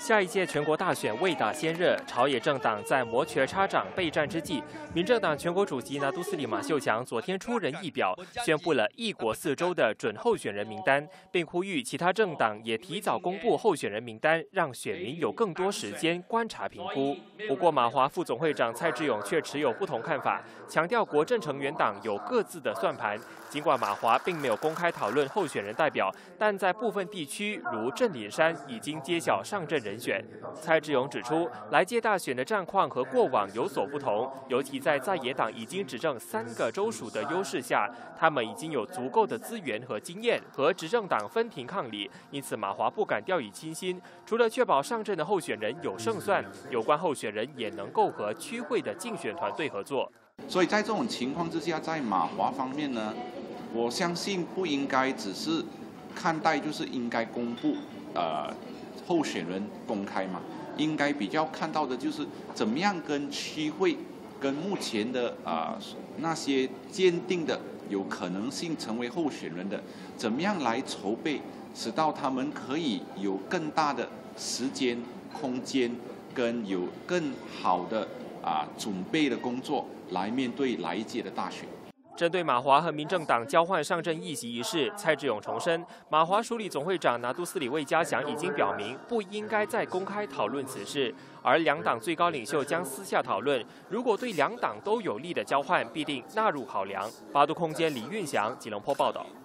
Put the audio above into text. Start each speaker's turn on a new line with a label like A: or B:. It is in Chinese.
A: 下一届全国大选未打先热，朝野政党在摩拳擦掌备战之际，民政党全国主席拿督斯里马秀强昨天出人意表，宣布了1国4州的准候选人名单，并呼吁其他政党也提早公布候选人名单，让选民有更多时间观察评估。不过，马华副总会长蔡志勇却持有不同看法，强调国政成员党有各自的算盘。尽管马华并没有公开讨论候选人代表，但在部分地区如正岭山已经揭晓上阵人选。蔡志勇指出，来届大选的战况和过往有所不同，尤其在野党已经执政3个州属的优势下，他们已经有足够的资源和经验和执政党分庭抗礼，因此马华不敢掉以轻心。除了确保上阵的候选人有胜算，有关候选人也能够和区会的竞选团队合作。
B: 所以在这种情况之下，在马华方面呢，我相信不应该只是看待就是应该公布候选人公开嘛，应该比较看到的就是怎么样跟区会跟目前的那些坚定的有可能性成为候选人的，怎么样来筹备，使到他们可以有更大的时间空间跟有更好的准备的工作来面对来一届的大选。
A: 针对马华和民政党交换上阵议席一事，蔡志勇重申，马华署理总会长拿督斯里魏家祥已经表明不应该再公开讨论此事，而两党最高领袖将私下讨论，如果对两党都有利的交换，必定纳入考量。八度空间李运祥、吉隆坡报道。